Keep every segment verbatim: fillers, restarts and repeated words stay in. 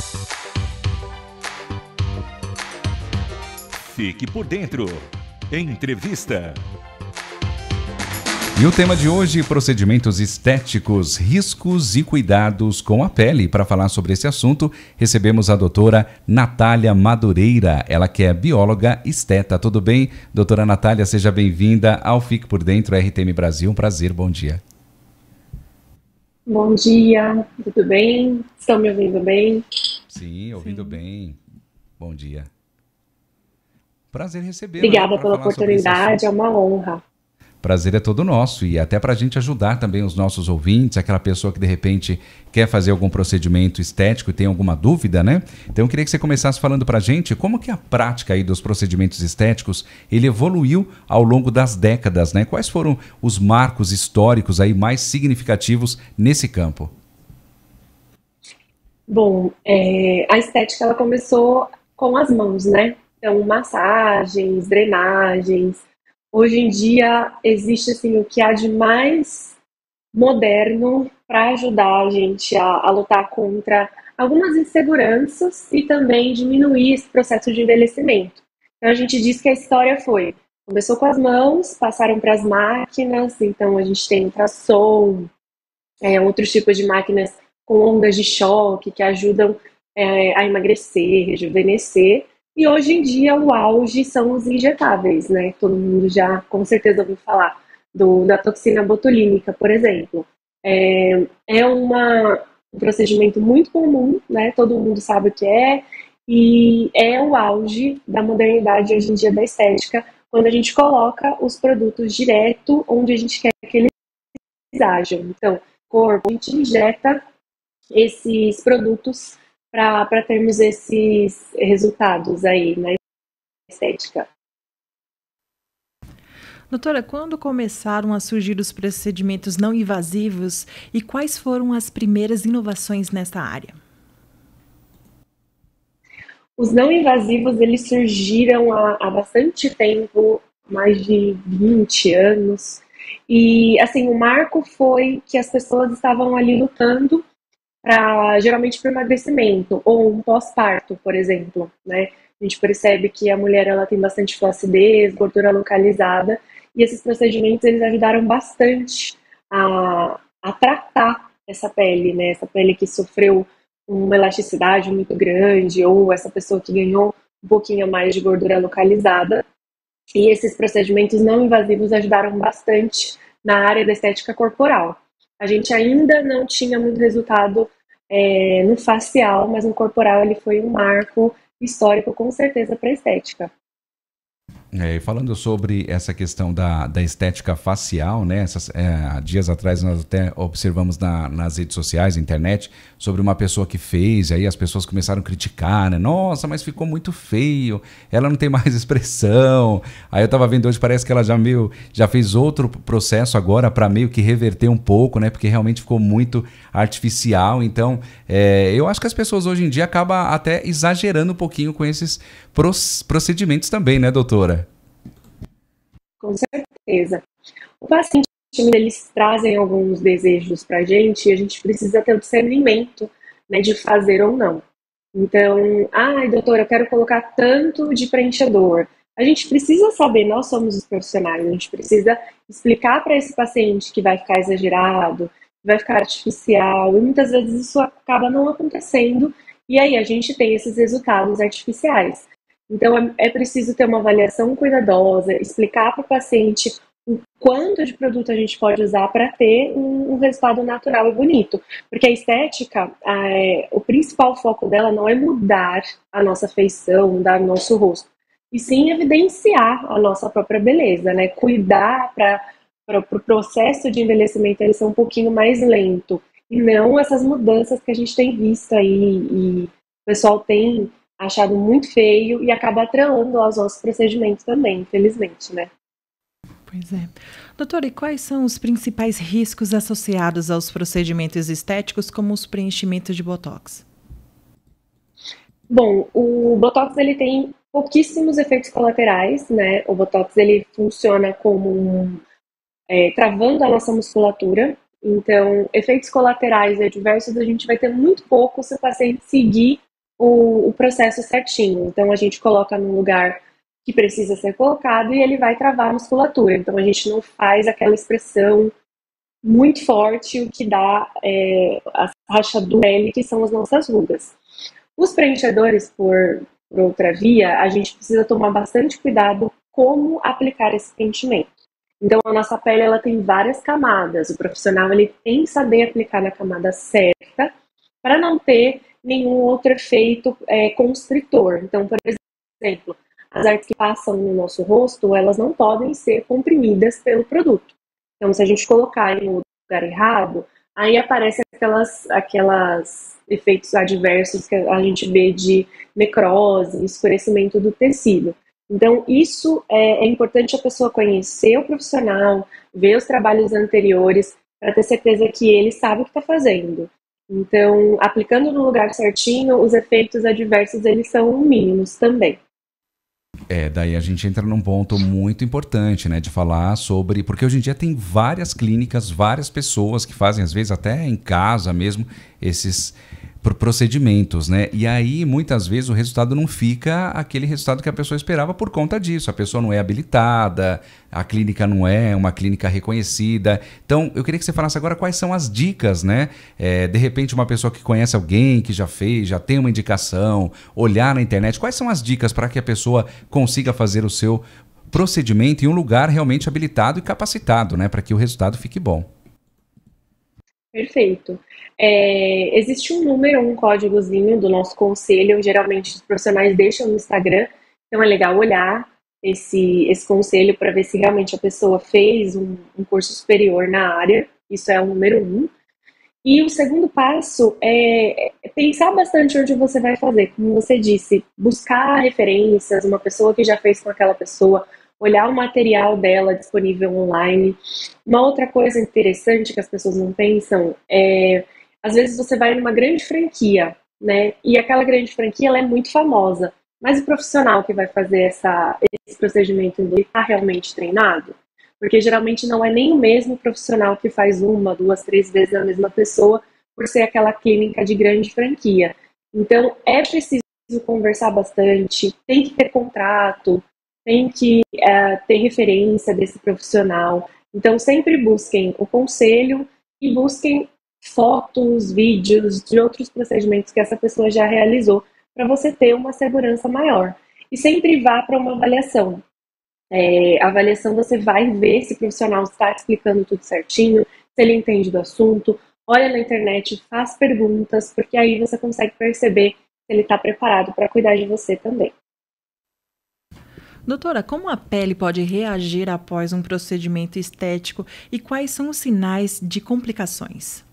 Fique por dentro. Entrevista. E o tema de hoje, procedimentos estéticos, riscos e cuidados com a pele. Para falar sobre esse assunto, recebemos a doutora Natália Madureira, ela que é bióloga esteta. Tudo bem? Doutora Natália, seja bem-vinda ao Fique por Dentro R T M Brasil. Um prazer, bom dia. Bom dia, tudo bem? Estão me ouvindo bem? Sim, ouvindo Sim. bem. Bom dia. Prazer receber. Obrigada pela oportunidade, é uma honra. Prazer é todo nosso e até para a gente ajudar também os nossos ouvintes, aquela pessoa que de repente quer fazer algum procedimento estético e tem alguma dúvida, né? Então eu queria que você começasse falando para a gente como que a prática aí dos procedimentos estéticos, ele evoluiu ao longo das décadas, né? Quais foram os marcos históricos aí mais significativos nesse campo? Bom, é, a estética ela começou com as mãos, né? Então massagens, drenagens. Hoje em dia existe assim, o que há de mais moderno para ajudar a gente a, a lutar contra algumas inseguranças e também diminuir esse processo de envelhecimento. Então a gente diz que a história foi, começou com as mãos, passaram para as máquinas, então a gente tem ultrassom, é, outros tipos de máquinas com ondas de choque que ajudam é, a emagrecer, rejuvenescer. E hoje em dia o auge são os injetáveis, né? Todo mundo já com certeza ouviu falar do, da toxina botulínica, por exemplo. É, é uma, um procedimento muito comum, né? Todo mundo sabe o que é, e é o auge da modernidade hoje em dia da estética, quando a gente coloca os produtos direto onde a gente quer que eles ajam. Então, corpo, a gente injeta esses produtos para termos esses resultados aí na estética. Doutora, quando começaram a surgir os procedimentos não invasivos e quais foram as primeiras inovações nesta área? Os não invasivos, eles surgiram há, há bastante tempo, mais de vinte anos, e assim, o marco foi que as pessoas estavam ali lutando Pra, geralmente para emagrecimento ou um pós-parto, por exemplo, né? A gente percebe que a mulher ela tem bastante flacidez, gordura localizada, e esses procedimentos eles ajudaram bastante a, a tratar essa pele, né? Essa pele que sofreu uma elasticidade muito grande ou essa pessoa que ganhou um pouquinho mais de gordura localizada. E esses procedimentos não invasivos ajudaram bastante na área da estética corporal. A gente ainda não tinha muito resultado é, no facial, mas no corporal ele foi um marco histórico, com certeza, para a estética. É, falando sobre essa questão da, da estética facial, né? Essas, é, dias atrás nós até observamos na, nas redes sociais, na internet, sobre uma pessoa que fez, aí as pessoas começaram a criticar, né? Nossa, mas ficou muito feio, ela não tem mais expressão. Aí eu tava vendo hoje, parece que ela já, meio, já fez outro processo agora para meio que reverter um pouco, né? Porque realmente ficou muito artificial. Então, é, eu acho que as pessoas hoje em dia acabam até exagerando um pouquinho com esses procedimentos também, né, doutora? Com certeza. O paciente, eles trazem alguns desejos para a gente e a gente precisa ter o discernimento, né, de fazer ou não. Então, ai, doutora, eu quero colocar tanto de preenchedor. A gente precisa saber, nós somos os profissionais, a gente precisa explicar para esse paciente que vai ficar exagerado, vai ficar artificial, e muitas vezes isso acaba não acontecendo, e aí a gente tem esses resultados artificiais. Então, é, é preciso ter uma avaliação cuidadosa, explicar para o paciente o quanto de produto a gente pode usar para ter um, um resultado natural e bonito. Porque a estética, é, o principal foco dela não é mudar a nossa feição, mudar o nosso rosto, e sim evidenciar a nossa própria beleza, né? Cuidar para o pro processo de envelhecimento ele ser um pouquinho mais lento, e não essas mudanças que a gente tem visto aí, e o pessoal tem achado muito feio e acaba atrelando aos nossos procedimentos também, infelizmente, né? Pois é. Doutora, e quais são os principais riscos associados aos procedimentos estéticos, como os preenchimentos de Botox? Bom, o Botox ele tem pouquíssimos efeitos colaterais, né? O Botox ele funciona como um, é, travando a nossa musculatura. Então, efeitos colaterais adversos a gente vai ter muito pouco se o paciente seguir o, o processo certinho. Então, a gente coloca num lugar que precisa ser colocado e ele vai travar a musculatura. Então, a gente não faz aquela expressão muito forte, o que dá é, as rachaduras pele, que são as nossas rugas. Os preenchedores por, por outra via, a gente precisa tomar bastante cuidado como aplicar esse preenchimento. Então, a nossa pele ela tem várias camadas. O profissional ele tem que saber aplicar na camada certa para não ter nenhum outro efeito é, constritor. Então, por exemplo, as artes que passam no nosso rosto, elas não podem ser comprimidas pelo produto. Então, se a gente colocar em um lugar errado, aí aparecem aquelas, aquelas efeitos adversos que a gente vê de necrose, escurecimento do tecido. Então, isso é, é importante a pessoa conhecer o profissional, ver os trabalhos anteriores, para ter certeza que ele sabe o que está fazendo. Então, aplicando no lugar certinho, os efeitos adversos eles são mínimos também. É, daí a gente entra num ponto muito importante, né, de falar sobre, porque hoje em dia tem várias clínicas, várias pessoas que fazem, às vezes até em casa mesmo, esses procedimentos, né, e aí muitas vezes o resultado não fica aquele resultado que a pessoa esperava por conta disso, a pessoa não é habilitada, a clínica não é uma clínica reconhecida. Então eu queria que você falasse agora quais são as dicas, né, é, de repente uma pessoa que conhece alguém que já fez, já tem uma indicação, olhar na internet, quais são as dicas para que a pessoa consiga fazer o seu procedimento em um lugar realmente habilitado e capacitado, né, para que o resultado fique bom. Perfeito. É, existe um número, um códigozinho do nosso conselho, geralmente os profissionais deixam no Instagram, então é legal olhar esse, esse conselho para ver se realmente a pessoa fez um, um curso superior na área, isso é o número um. E o segundo passo é, é pensar bastante onde você vai fazer, como você disse, buscar referências, uma pessoa que já fez com aquela pessoa, olhar o material dela disponível online. Uma outra coisa interessante que as pessoas não pensam é, às vezes você vai numa grande franquia, né? E aquela grande franquia ela é muito famosa, mas o profissional que vai fazer essa, esse procedimento está realmente treinado? Porque geralmente não é nem o mesmo profissional que faz uma, duas, três vezes a mesma pessoa, por ser aquela clínica de grande franquia. Então, é preciso conversar bastante, tem que ter contrato, tem que é, ter referência desse profissional. Então, sempre busquem o conselho e busquem fotos, vídeos de outros procedimentos que essa pessoa já realizou, para você ter uma segurança maior. E sempre vá para uma avaliação. É, a avaliação você vai ver se o profissional está explicando tudo certinho, se ele entende do assunto, olha na internet, faz perguntas, porque aí você consegue perceber se ele está preparado para cuidar de você também. Doutora, como a pele pode reagir após um procedimento estético e quais são os sinais de complicações?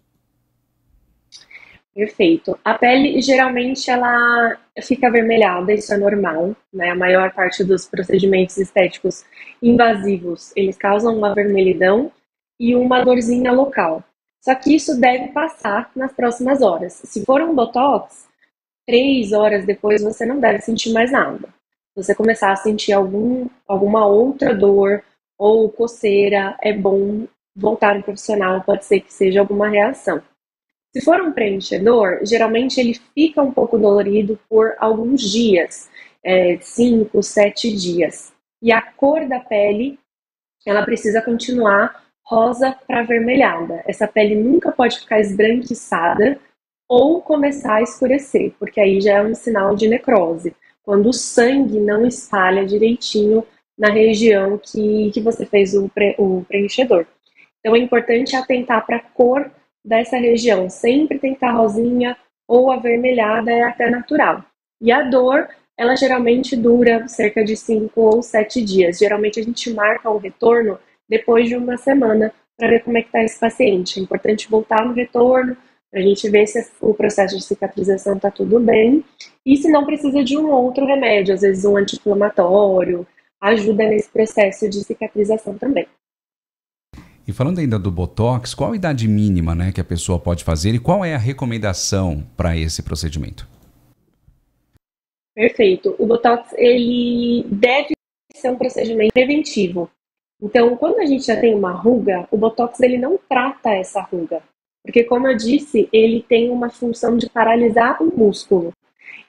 Perfeito. A pele, geralmente, ela fica avermelhada, isso é normal, né? A maior parte dos procedimentos estéticos invasivos, eles causam uma vermelhidão e uma dorzinha local. Só que isso deve passar nas próximas horas. Se for um botox, três horas depois você não deve sentir mais nada. Se você começar a sentir algum, alguma outra dor ou coceira, é bom voltar no profissional, pode ser que seja alguma reação. Se for um preenchedor, geralmente ele fica um pouco dolorido por alguns dias, é, cinco, sete dias. E a cor da pele, ela precisa continuar rosa para avermelhada. Essa pele nunca pode ficar esbranquiçada ou começar a escurecer, porque aí já é um sinal de necrose, quando o sangue não espalha direitinho na região que, que você fez o, pre, o preenchedor. Então é importante atentar para a cor dessa região, sempre tentar rosinha ou avermelhada é até natural. E a dor, ela geralmente dura cerca de cinco ou sete dias. Geralmente a gente marca o retorno depois de uma semana para ver como é que está esse paciente. É importante voltar no retorno para a gente ver se o processo de cicatrização está tudo bem e se não precisa de um outro remédio, às vezes um anti-inflamatório, ajuda nesse processo de cicatrização também. E falando ainda do Botox, qual a idade mínima, né, que a pessoa pode fazer e qual é a recomendação para esse procedimento? Perfeito. O Botox, ele deve ser um procedimento preventivo. Então, quando a gente já tem uma ruga, o Botox ele não trata essa ruga. Porque, como eu disse, ele tem uma função de paralisar o músculo.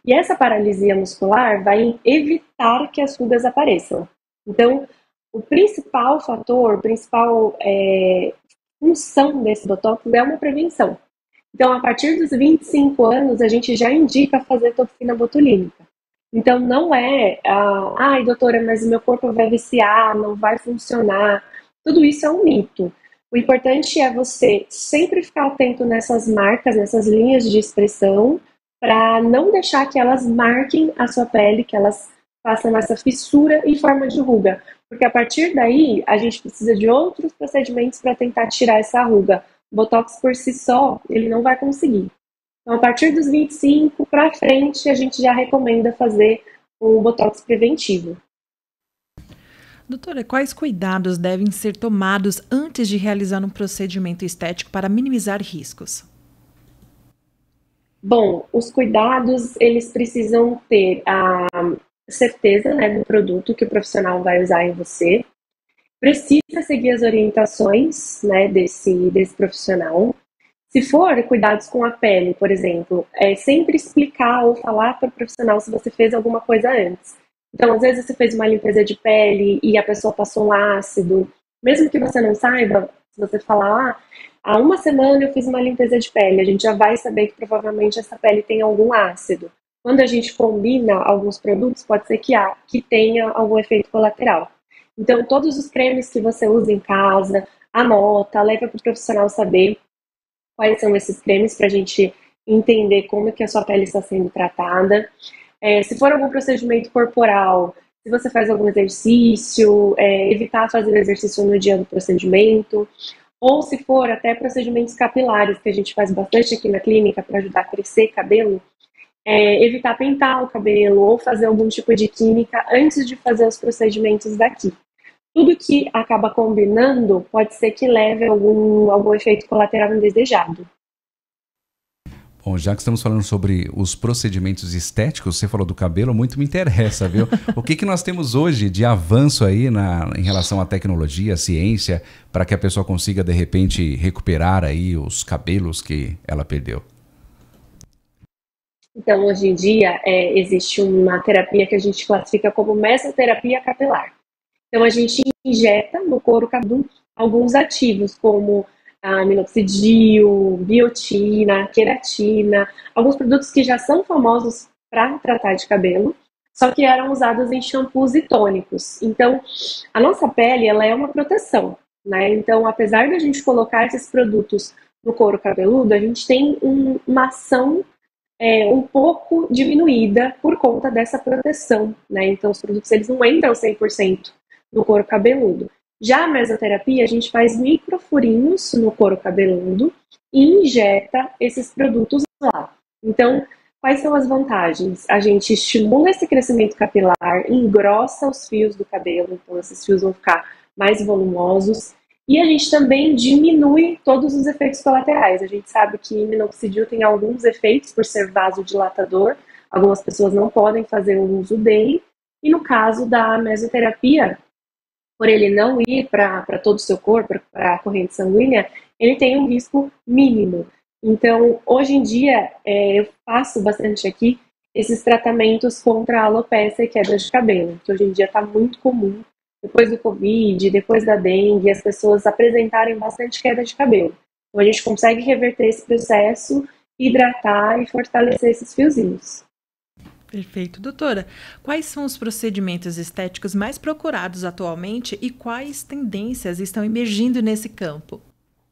E essa paralisia muscular vai evitar que as rugas apareçam. Então, o principal fator, a principal é, função desse Botox é uma prevenção. Então, a partir dos vinte e cinco anos, a gente já indica fazer toxina botulínica. Então, não é, ah, ai, doutora, mas o meu corpo vai viciar, não vai funcionar. Tudo isso é um mito. O importante é você sempre ficar atento nessas marcas, nessas linhas de expressão, para não deixar que elas marquem a sua pele, que elas façam essa fissura em forma de ruga. Porque a partir daí, a gente precisa de outros procedimentos para tentar tirar essa ruga. O Botox por si só, ele não vai conseguir. Então, a partir dos vinte e cinco para frente, a gente já recomenda fazer o Botox preventivo. Doutora, quais cuidados devem ser tomados antes de realizar um procedimento estético para minimizar riscos? Bom, os cuidados, eles precisam ter a certeza, né, do produto que o profissional vai usar em você. Precisa seguir as orientações, né, desse, desse profissional. Se for cuidados com a pele, por exemplo, é sempre explicar ou falar para o profissional se você fez alguma coisa antes. Então, às vezes você fez uma limpeza de pele e a pessoa passou um ácido. Mesmo que você não saiba, se você falar, ah, há uma semana eu fiz uma limpeza de pele, a gente já vai saber que provavelmente essa pele tem algum ácido. Quando a gente combina alguns produtos, pode ser que, há, que tenha algum efeito colateral. Então, todos os cremes que você usa em casa, anota, leva para o profissional saber quais são esses cremes para a gente entender como que a sua pele está sendo tratada. É, se for algum procedimento corporal, se você faz algum exercício, é, evitar fazer exercício no dia do procedimento, ou se for até procedimentos capilares, que a gente faz bastante aqui na clínica para ajudar a crescer cabelo, é, evitar pintar o cabelo ou fazer algum tipo de química antes de fazer os procedimentos daqui. Tudo que acaba combinando pode ser que leve a algum, algum efeito colateral indesejado. Bom, já que estamos falando sobre os procedimentos estéticos, você falou do cabelo, muito me interessa, viu? O que, que nós temos hoje de avanço aí na, em relação à tecnologia, à ciência, para que a pessoa consiga, de repente, recuperar aí os cabelos que ela perdeu? Então, hoje em dia, é, existe uma terapia que a gente classifica como mesoterapia capilar. Então, a gente injeta no couro cabeludo alguns ativos, como a minoxidil, biotina, queratina, alguns produtos que já são famosos para tratar de cabelo, só que eram usados em shampoos e tônicos. Então, a nossa pele, ela é uma proteção, né? Então, apesar de a gente colocar esses produtos no couro cabeludo, a gente tem um, uma ação é, um pouco diminuída por conta dessa proteção, né? Então, os produtos, eles não entram cem por cento no couro cabeludo. Já a mesoterapia, a gente faz microfurinhos no couro cabeludo e injeta esses produtos lá. Então, quais são as vantagens? A gente estimula esse crescimento capilar, engrossa os fios do cabelo, então esses fios vão ficar mais volumosos. E a gente também diminui todos os efeitos colaterais. A gente sabe que minoxidil tem alguns efeitos por ser vasodilatador. Algumas pessoas não podem fazer o uso dele. E no caso da mesoterapia, por ele não ir para todo o seu corpo, para a corrente sanguínea, ele tem um risco mínimo. Então, hoje em dia, é, eu faço bastante aqui esses tratamentos contra a alopecia e queda de cabelo, que hoje em dia está muito comum. Depois do Covid, depois da dengue, as pessoas apresentarem bastante queda de cabelo. Então, a gente consegue reverter esse processo, hidratar e fortalecer esses fiozinhos. Perfeito. Doutora, quais são os procedimentos estéticos mais procurados atualmente e quais tendências estão emergindo nesse campo?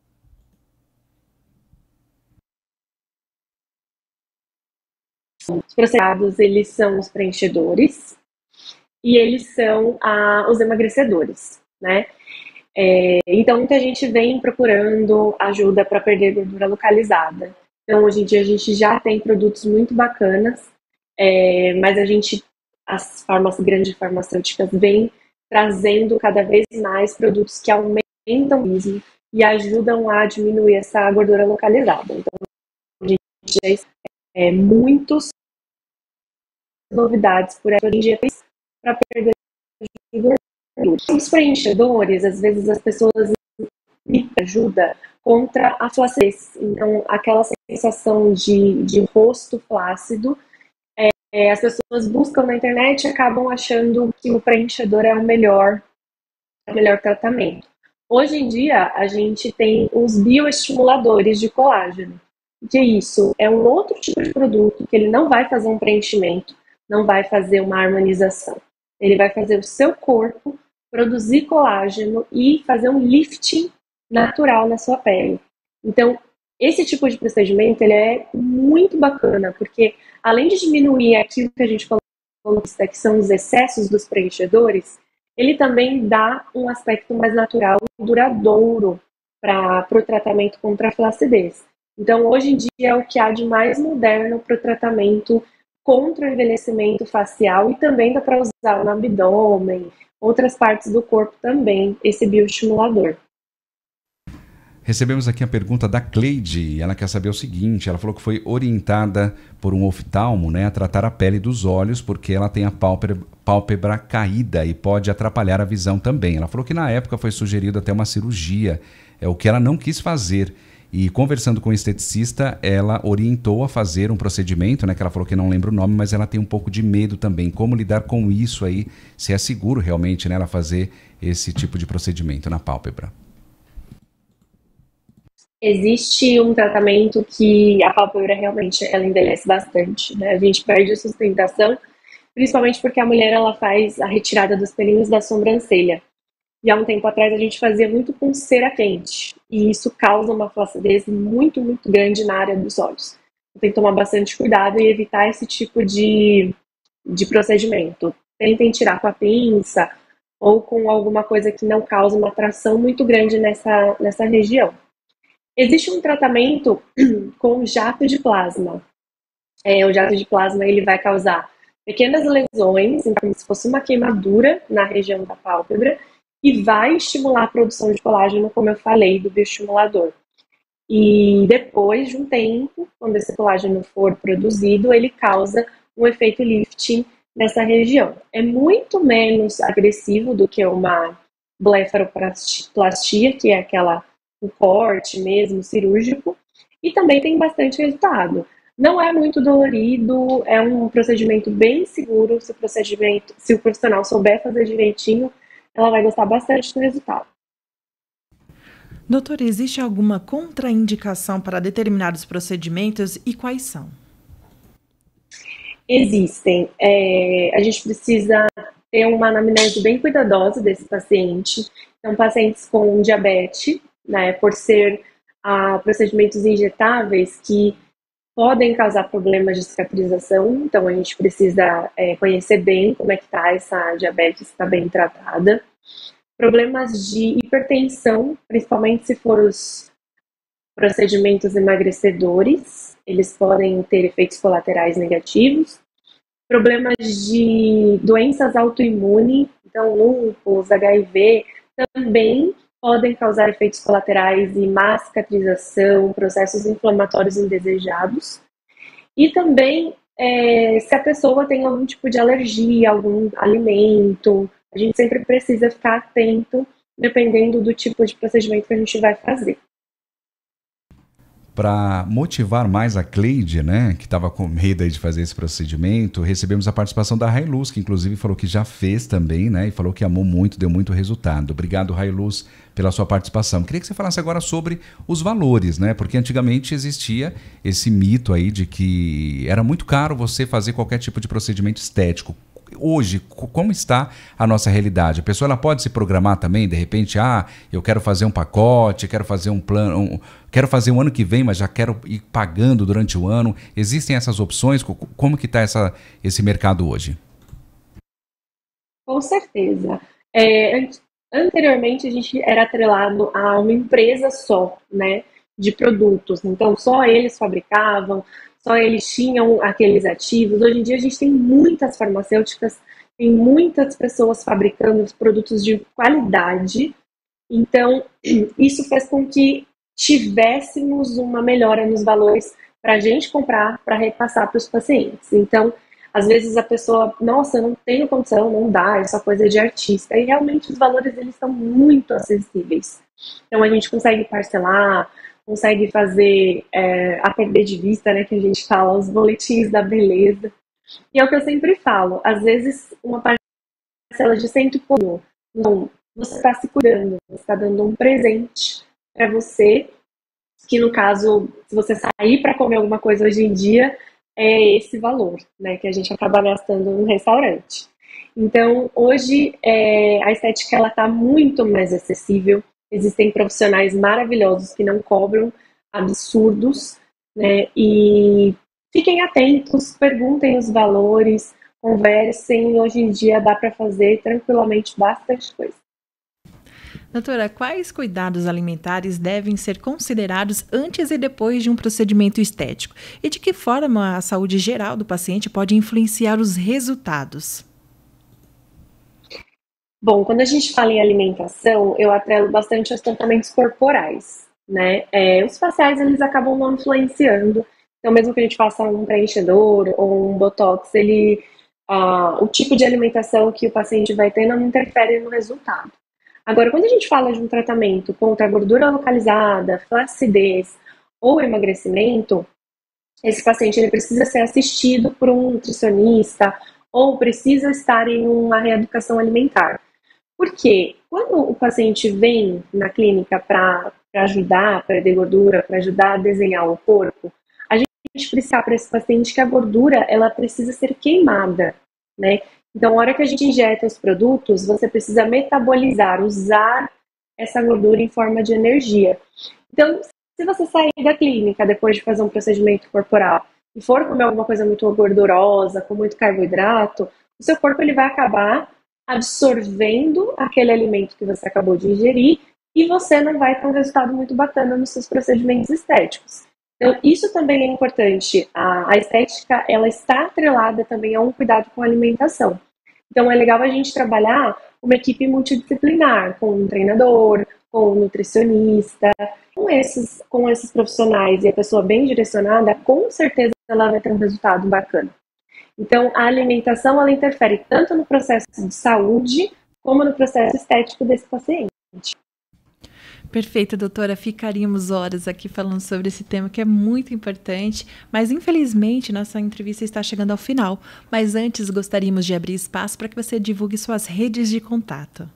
Os processados, eles são os preenchedores e eles são ah, os emagrecedores, né? É, então, muita gente vem procurando ajuda para perder gordura localizada. Então, hoje em dia, a gente já tem produtos muito bacanas, é, mas a gente, as farmácias, grandes farmacêuticas, vêm trazendo cada vez mais produtos que aumentam o risco e ajudam a diminuir essa gordura localizada. Então, a gente já é muitos novidades por aí hoje em dia para perder gordura. Os preenchedores, às vezes as pessoas me ajudam contra a flacidez. Então, aquela sensação de, de rosto flácido, é, as pessoas buscam na internet e acabam achando que o preenchedor é o melhor, o melhor tratamento. Hoje em dia, a gente tem os bioestimuladores de colágeno. O que é isso? É um outro tipo de produto que ele não vai fazer um preenchimento, não vai fazer uma harmonização. Ele vai fazer o seu corpo produzir colágeno e fazer um lifting natural na sua pele. Então, esse tipo de procedimento ele é muito bacana, porque além de diminuir aquilo que a gente falou, que são os excessos dos preenchedores, ele também dá um aspecto mais natural e duradouro para o tratamento contra a flacidez. Então, hoje em dia, é o que há de mais moderno para o tratamento contra o envelhecimento facial e também dá para usar no abdômen, outras partes do corpo também, esse bioestimulador. Recebemos aqui a pergunta da Cleide, ela quer saber o seguinte, ela falou que foi orientada por um oftalmo, né, a tratar a pele dos olhos, porque ela tem a pálpebra, pálpebra caída e pode atrapalhar a visão também. Ela falou que na época foi sugerido até uma cirurgia, é o que ela não quis fazer. E conversando com o esteticista, ela orientou a fazer um procedimento, né, que ela falou que não lembra o nome, mas ela tem um pouco de medo também. Como lidar com isso aí, se é seguro realmente, né, ela fazer esse tipo de procedimento na pálpebra? Existe um tratamento que a pálpebra realmente ela envelhece bastante, né? A gente perde a sustentação, principalmente porque a mulher ela faz a retirada dos pelinhos da sobrancelha. E há um tempo atrás a gente fazia muito com cera quente. E isso causa uma flacidez muito, muito grande na área dos olhos. Então, tem que tomar bastante cuidado e evitar esse tipo de, de procedimento. Tentem tirar com a pinça ou com alguma coisa que não cause uma tração muito grande nessa, nessa região. Existe um tratamento com jato de plasma. É, o jato de plasma ele vai causar pequenas lesões, então, como se fosse uma queimadura na região da pálpebra, e vai estimular a produção de colágeno, como eu falei, do bioestimulador. E depois de um tempo, quando esse colágeno for produzido, ele causa um efeito lifting nessa região. É muito menos agressivo do que uma blefaroplastia, que é aquela o corte mesmo, cirúrgico, e também tem bastante resultado. Não é muito dolorido, é um procedimento bem seguro, se o procedimento, se o profissional souber fazer direitinho, ela vai gostar bastante do resultado. Doutora, existe alguma contraindicação para determinados procedimentos e quais são? Existem. É, a gente precisa ter uma anamnese bem cuidadosa desse paciente. Então, pacientes com diabetes, né, por ser ah, procedimentos injetáveis que podem causar problemas de cicatrização, então a gente precisa é, conhecer bem como é que está essa diabetes, se está bem tratada. Problemas de hipertensão, principalmente se for os procedimentos emagrecedores, eles podem ter efeitos colaterais negativos. Problemas de doenças autoimunes, então lúpus, H I V, também podem causar efeitos colaterais e má cicatrização, processos inflamatórios indesejados. E também, é, se a pessoa tem algum tipo de alergia, algum alimento, a gente sempre precisa ficar atento, dependendo do tipo de procedimento que a gente vai fazer. Para motivar mais a Cleide, né, que estava com medo aí de fazer esse procedimento, recebemos a participação da Railuz, que inclusive falou que já fez também, né, e falou que amou muito, deu muito resultado. Obrigado, Railuz, pela sua participação. Queria que você falasse agora sobre os valores, né, porque antigamente existia esse mito aí de que era muito caro você fazer qualquer tipo de procedimento estético. Hoje, como está a nossa realidade? A pessoa ela pode se programar também, de repente, ah, eu quero fazer um pacote, quero fazer um plano, um, quero fazer um ano que vem, mas já quero ir pagando durante o ano. Existem essas opções? Como que está essa, esse mercado hoje? Com certeza. É, anteriormente, a gente era atrelado a uma empresa só, né, de produtos. Então, só eles fabricavam, só eles tinham aqueles ativos. Hoje em dia a gente tem muitas farmacêuticas, tem muitas pessoas fabricando produtos de qualidade. Então, isso fez com que tivéssemos uma melhora nos valores para a gente comprar, para repassar para os pacientes. Então, às vezes a pessoa, nossa, eu não tenho condição, não dá, essa coisa é de artista. E realmente os valores eles são muito acessíveis. Então, a gente consegue parcelar, consegue fazer é, a perder de vista, né, que a gente fala, os boletins da beleza. E é o que eu sempre falo, às vezes uma parcela de cento e pouco, não, você está se curando, você está dando um presente para você, que no caso, se você sair para comer alguma coisa hoje em dia, é esse valor, né, que a gente acaba gastando no restaurante. Então, hoje, é, a estética ela está muito mais acessível, existem profissionais maravilhosos que não cobram absurdos, né, e fiquem atentos, perguntem os valores, conversem, hoje em dia dá para fazer tranquilamente bastante coisa. Doutora, quais cuidados alimentares devem ser considerados antes e depois de um procedimento estético? E de que forma a saúde geral do paciente pode influenciar os resultados? Bom, quando a gente fala em alimentação, eu atrelo bastante aos tratamentos corporais, né? É, os faciais, eles acabam não influenciando. Então, mesmo que a gente faça um preenchedor ou um botox, ele, ah, o tipo de alimentação que o paciente vai ter não interfere no resultado. Agora, quando a gente fala de um tratamento contra a gordura localizada, flacidez ou emagrecimento, esse paciente ele precisa ser assistido por um nutricionista ou precisa estar em uma reeducação alimentar. Porque quando o paciente vem na clínica para ajudar a perder gordura, para ajudar a desenhar o corpo, a gente precisa para esse paciente que a gordura ela precisa ser queimada, né? Então, na hora que a gente injeta os produtos, você precisa metabolizar, usar essa gordura em forma de energia. Então, se você sair da clínica depois de fazer um procedimento corporal e for comer alguma coisa muito gordurosa, com muito carboidrato, o seu corpo ele vai acabar absorvendo aquele alimento que você acabou de ingerir e você não vai ter um resultado muito bacana nos seus procedimentos estéticos. Então, isso também é importante. A, a estética, ela está atrelada também a um cuidado com a alimentação. Então, é legal a gente trabalhar uma equipe multidisciplinar, com um treinador, com um nutricionista, com esses, com esses profissionais e a pessoa bem direcionada, com certeza ela vai ter um resultado bacana. Então, a alimentação, ela interfere tanto no processo de saúde, como no processo estético desse paciente. Perfeito, doutora. Ficaríamos horas aqui falando sobre esse tema que é muito importante, mas infelizmente nossa entrevista está chegando ao final. Mas antes gostaríamos de abrir espaço para que você divulgue suas redes de contato.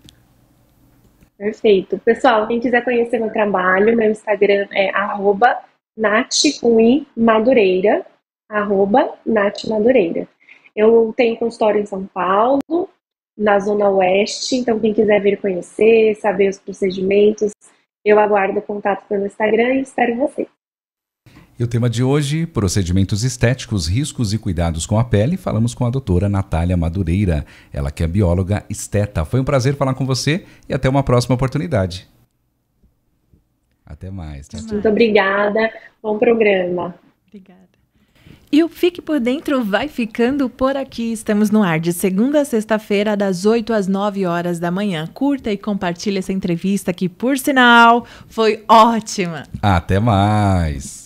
Perfeito. Pessoal, quem quiser conhecer meu trabalho, meu Instagram é arroba Nath com I Madureira, arroba Nath Madureira. Eu tenho consultório em São Paulo, na Zona Oeste, então quem quiser vir conhecer, saber os procedimentos, eu aguardo o contato pelo Instagram e espero você. E o tema de hoje, procedimentos estéticos, riscos e cuidados com a pele, falamos com a doutora Natália Madureira, ela que é bióloga esteta. Foi um prazer falar com você e até uma próxima oportunidade. Até mais. Tchau, tchau. Muito obrigada, bom programa. Obrigada. E o Fique por Dentro vai ficando por aqui. Estamos no ar de segunda a sexta-feira, das oito às nove horas da manhã. Curta e compartilhe essa entrevista que, por sinal, foi ótima. Até mais.